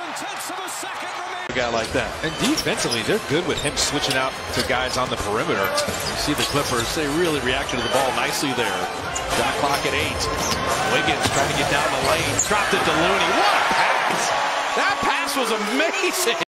0.7 of a second remaining. A guy like that. And defensively, they're good with him switching out to guys on the perimeter. You see the Clippers, they really reacted to the ball nicely there. Shot clock at 8. Wiggins trying to get down the lane. Dropped it to Looney. What a pass! That pass was amazing.